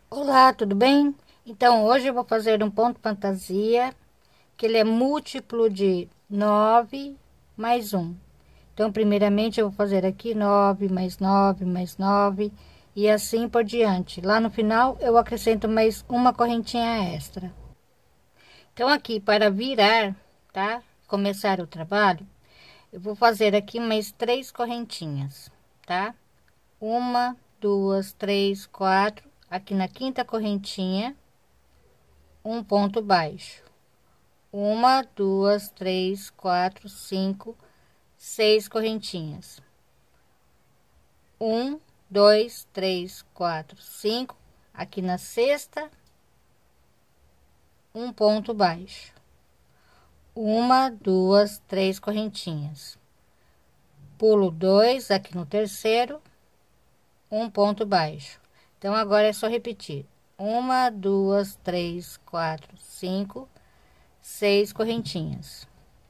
Olá, tudo bem? Então, hoje eu vou fazer um ponto fantasia, que ele é múltiplo de 9 mais um. Então, primeiramente, eu vou fazer aqui 9 mais 9 mais 9 e assim por diante. Lá no final, eu acrescento mais uma correntinha extra. Então, aqui para virar, tá? Começar o trabalho, eu vou fazer aqui mais 3 correntinhas, tá? Uma, duas, três, quatro. Aqui na quinta correntinha, um ponto baixo. Uma, duas, três, quatro, cinco, seis correntinhas. Um, dois, três, quatro, cinco. Aqui na sexta, um ponto baixo. Uma, duas, três correntinhas. Pulo dois aqui no terceiro, um ponto baixo. Então, agora é só repetir. Uma, duas, três, quatro, cinco, seis correntinhas.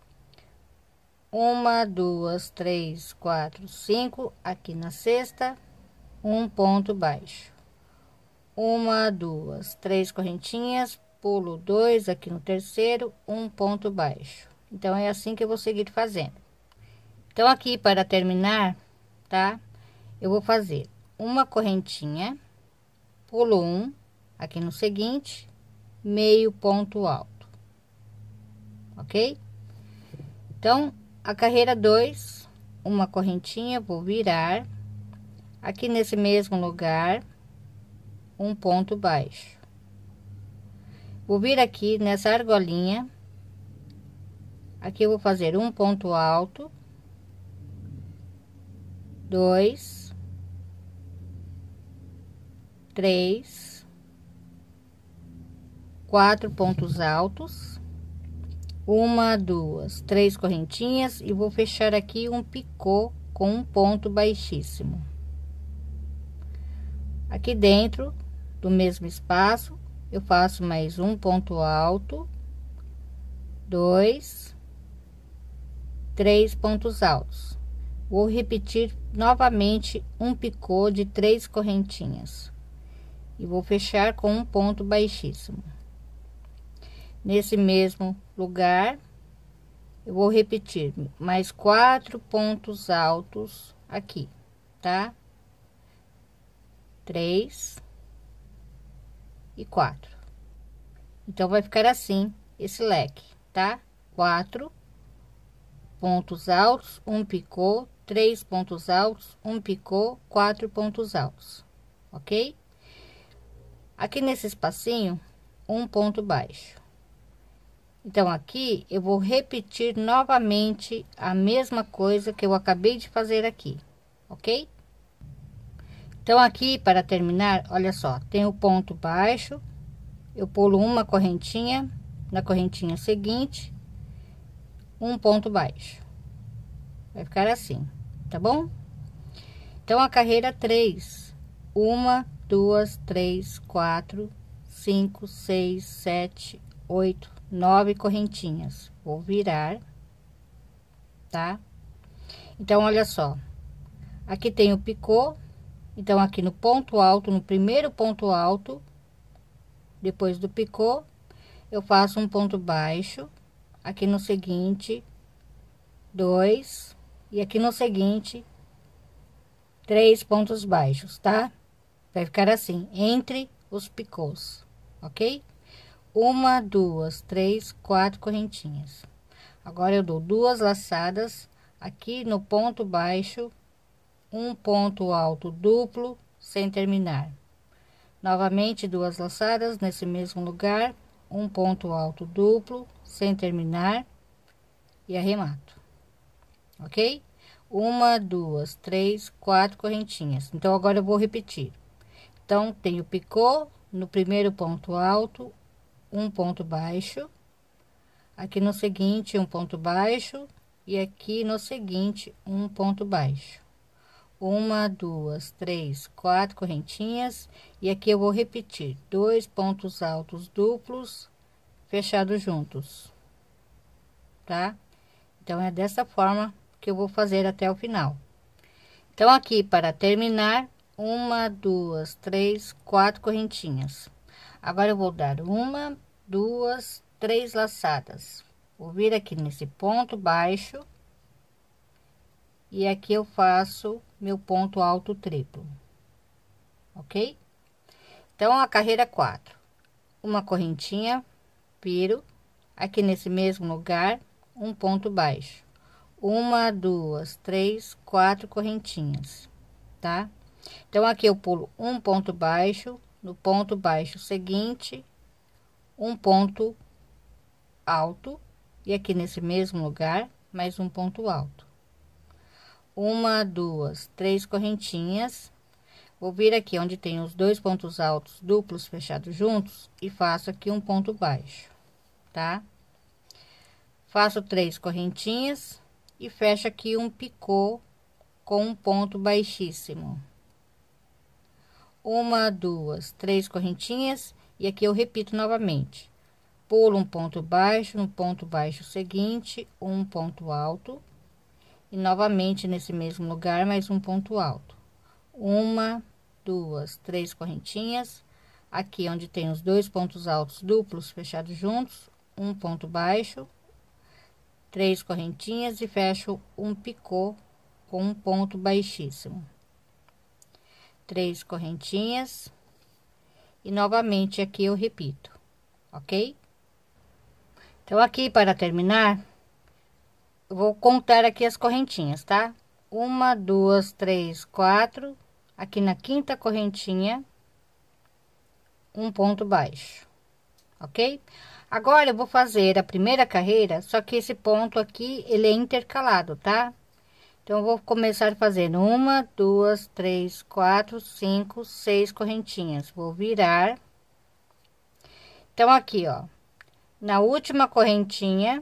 Uma, duas, três, quatro, cinco. Aqui na sexta, um ponto baixo. Uma, duas, três correntinhas. Pulo dois aqui no terceiro, um ponto baixo. Então, é assim que eu vou seguir fazendo. Então, aqui para terminar, tá? Eu vou fazer uma correntinha, pulo um aqui no seguinte, meio ponto alto, ok? Então, a carreira 2, uma correntinha, vou virar aqui nesse mesmo lugar, um ponto baixo. Vou vir aqui nessa argolinha, aqui eu vou fazer um ponto alto, dois, três, quatro pontos altos, uma, duas, três correntinhas e vou fechar aqui um picô com um ponto baixíssimo. Aqui dentro do mesmo espaço, eu faço mais um ponto alto, dois, três pontos altos. Vou repetir novamente um picô de três correntinhas e vou fechar com um ponto baixíssimo. Nesse mesmo lugar, eu vou repetir mais quatro pontos altos aqui, tá? Três e quatro. Então, vai ficar assim esse leque, tá? Quatro pontos altos, um picô, três pontos altos, um picô, quatro pontos altos, ok? Aqui nesse espacinho, um ponto baixo. Então, aqui eu vou repetir novamente a mesma coisa que eu acabei de fazer aqui, ok? Então, aqui para terminar, olha só, tem o ponto baixo, eu pulo uma correntinha, na correntinha seguinte, um ponto baixo. Vai ficar assim, tá bom? Então, a carreira 3, uma, duas, três, quatro, cinco, seis, sete, oito, 9 correntinhas. Vou virar, tá? Então, olha só, aqui tem o picô, então aqui no ponto alto, no primeiro ponto alto, depois do picô, eu faço um ponto baixo, aqui no seguinte, dois, e aqui no seguinte, três pontos baixos, tá? Vai ficar assim, entre os picôs, ok? Uma, duas, três, quatro correntinhas. Agora eu dou duas laçadas aqui no ponto baixo, um ponto alto duplo sem terminar. Novamente duas laçadas nesse mesmo lugar, um ponto alto duplo sem terminar e arremato, ok? Uma, duas, três, quatro correntinhas. Então, agora eu vou repetir. Então, tenho picô no primeiro ponto alto, um ponto baixo, aqui no seguinte um ponto baixo e aqui no seguinte um ponto baixo. Uma, duas, três, quatro correntinhas e aqui eu vou repetir dois pontos altos duplos fechados juntos, tá? Então, é dessa forma que eu vou fazer até o final. Então, aqui para terminar, uma, duas, três, quatro correntinhas. Agora eu vou dar uma, duas, três laçadas. Vou vir aqui nesse ponto baixo e aqui eu faço meu ponto alto triplo, ok? Então a carreira 4, uma correntinha, viro aqui nesse mesmo lugar, um ponto baixo, uma, duas, três, quatro correntinhas, tá? Então aqui eu pulo um ponto baixo, no ponto baixo seguinte, um ponto alto, e aqui nesse mesmo lugar mais um ponto alto, uma, duas, três correntinhas. Vou vir aqui onde tem os dois pontos altos duplos fechados juntos e faço aqui um ponto baixo, tá? Faço três correntinhas e fecho aqui um picô com um ponto baixíssimo, uma, duas, três correntinhas, e aqui eu repito novamente, pulo um ponto baixo, no ponto baixo seguinte um ponto alto, e novamente nesse mesmo lugar mais um ponto alto, uma, duas, três correntinhas, aqui onde tem os dois pontos altos duplos fechados juntos, um ponto baixo, três correntinhas e fecho um picô com um ponto baixíssimo, três correntinhas, e novamente aqui eu repito, ok? Então aqui para terminar, eu vou contar aqui as correntinhas, tá? Uma, duas, três, quatro, aqui na quinta correntinha, um ponto baixo, ok? Agora eu vou fazer a primeira carreira, só que esse ponto aqui ele é intercalado, tá? Então eu vou começar fazendo uma, duas, três, quatro, cinco, seis correntinhas, vou virar. Então aqui, ó, na última correntinha,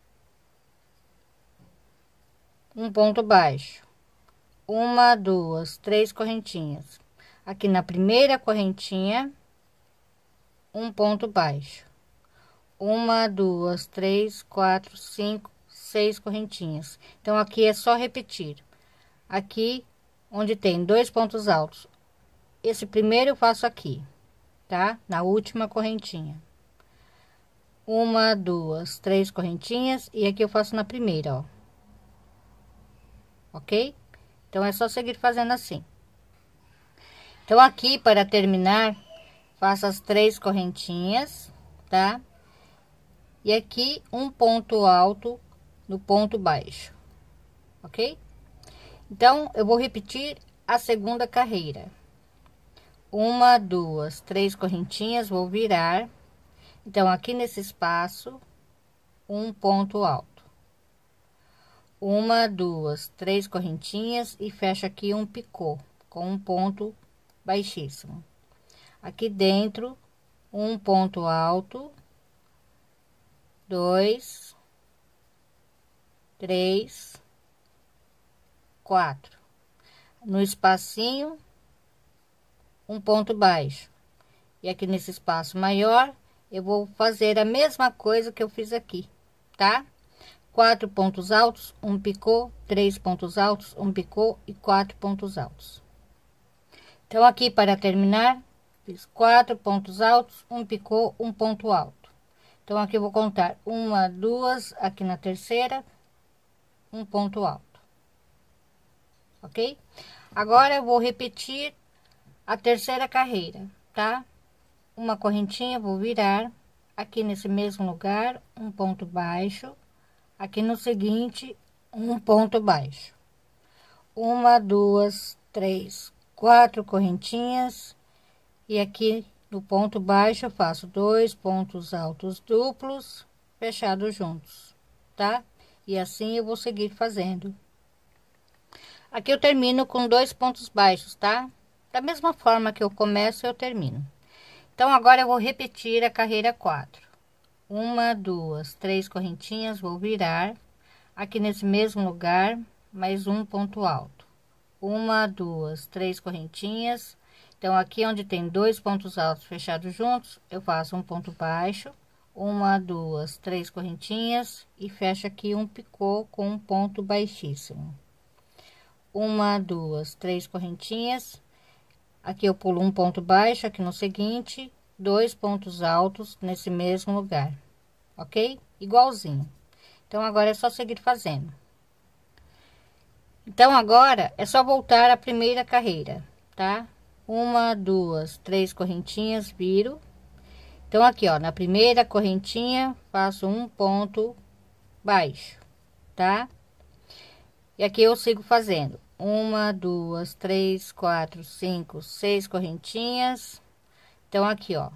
um ponto baixo, uma, duas, três correntinhas, aqui na primeira correntinha, um ponto baixo, uma, duas, três, quatro, cinco, seis correntinhas. Então aqui é só repetir, aqui onde tem dois pontos altos, esse primeiro eu faço aqui, tá? Na última correntinha, uma, duas, três correntinhas, e aqui eu faço na primeira, ó, ok? Então é só seguir fazendo assim. Então aqui para terminar, faço as três correntinhas, tá? E aqui um ponto alto no ponto baixo, ok? Então eu vou repetir a segunda carreira, uma, duas, três correntinhas, vou virar. Então aqui nesse espaço, um ponto alto, uma, duas, três correntinhas e fecho aqui um picô com um ponto baixíssimo, aqui dentro um ponto alto, dois, três, quatro, no espacinho um ponto baixo, e aqui nesse espaço maior eu vou fazer a mesma coisa que eu fiz aqui, tá? Quatro pontos altos, um picô, três pontos altos, um picô e quatro pontos altos. Então aqui para terminar, fiz quatro pontos altos, um picô, um ponto alto. Então aqui eu vou contar uma, duas, aqui na terceira, um ponto alto, ok? Agora eu vou repetir a terceira carreira, tá? Uma correntinha, vou virar aqui nesse mesmo lugar, um ponto baixo, aqui no seguinte, um ponto baixo, uma, duas, três, quatro correntinhas, e aqui no ponto baixo eu faço dois pontos altos duplos fechados juntos, tá? E assim eu vou seguir fazendo. Aqui eu termino com dois pontos baixos, tá? Da mesma forma que eu começo, eu termino. Então agora eu vou repetir a carreira 4, uma, duas, três correntinhas, vou virar aqui nesse mesmo lugar, mais um ponto alto, uma, duas, três correntinhas. Então aqui onde tem dois pontos altos fechados juntos, eu faço um ponto baixo, uma, duas, três correntinhas e fecho aqui um picô com um ponto baixíssimo, uma, duas, três correntinhas. Aqui eu pulo um ponto baixo, aqui no seguinte, 2 pontos altos nesse mesmo lugar, ok? Igualzinho. Então, agora é só seguir fazendo. Então, agora é só voltar à primeira carreira, tá? 1, 2, 3 correntinhas, viro. Então, aqui, ó, na primeira correntinha, faço um ponto baixo, tá? E aqui eu sigo fazendo 1, 2, 3, 4, 5, 6 correntinhas. Então, aqui, ó,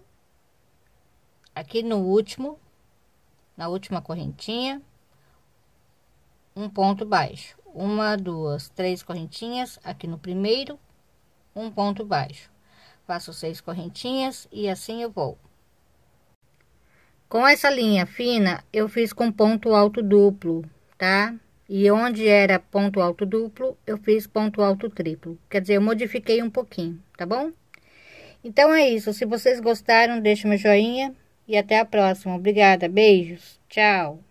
aqui no último, na última correntinha, um ponto baixo. 1, 2, 3 correntinhas, aqui no primeiro, um ponto baixo. Faço 6 correntinhas e assim eu vou. Com essa linha fina, eu fiz com ponto alto duplo, tá? E onde era ponto alto duplo, eu fiz ponto alto triplo. Quer dizer, eu modifiquei um pouquinho, tá bom? Então é isso. Se vocês gostaram, deixa meu joinha e até a próxima. Obrigada, beijos, tchau!